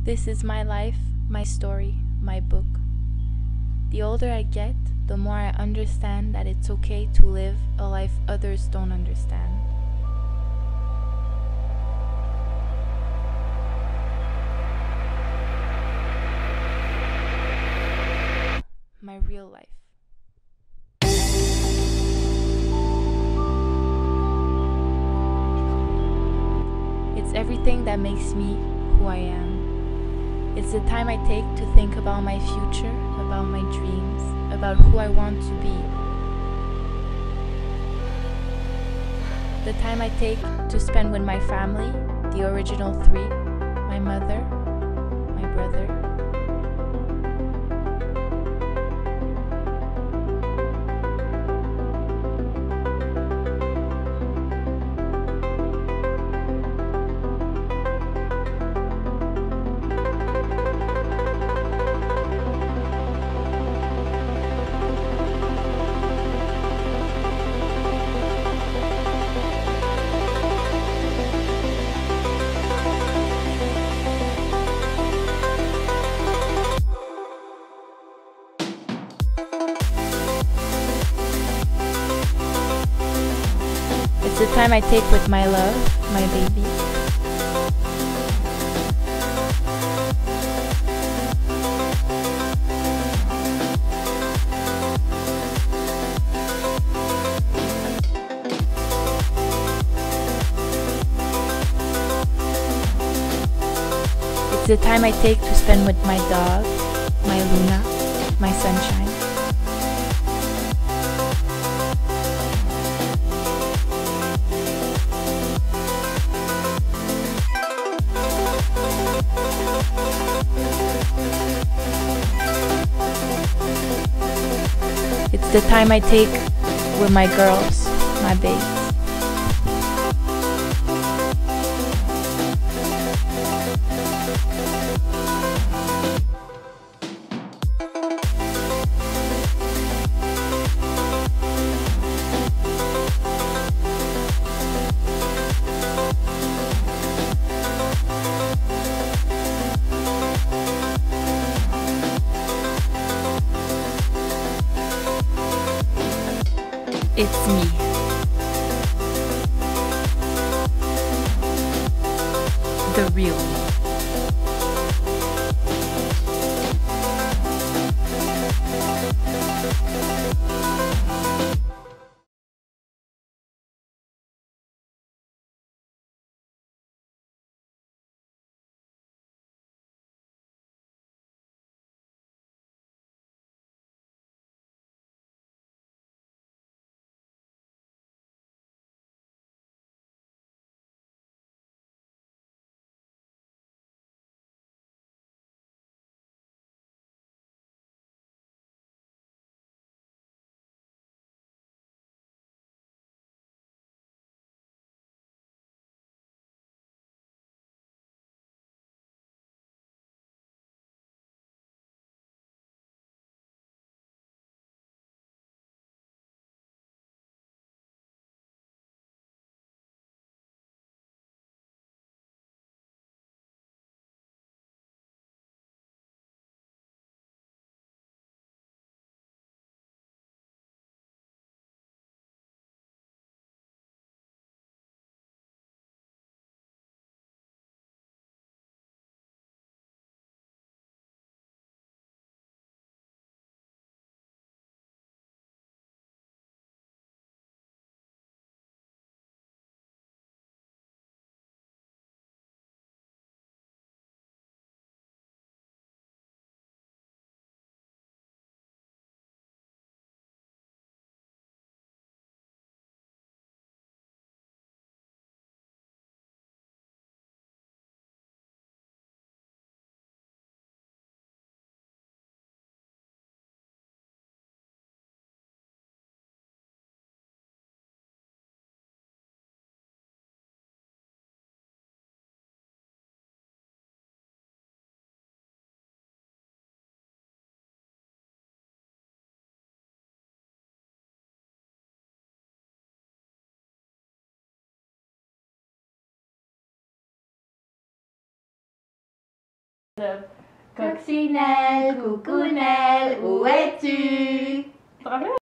This is my life, my story, my book. The older I get, the more I understand that it's okay to live a life others don't understand. My real life. It's everything that makes me who I am. It's the time I take to think about my future, about my dreams, about who I want to be. The time I take to spend with my family, the original three, my mother, my brother. It's the time I take with my love, my baby. It's the time I take to spend with my dog, my Luna, my sunshine. It's the time I take with my girls, my babes. It's me. The real me. Coccinelle, coucou Nel, où es-tu?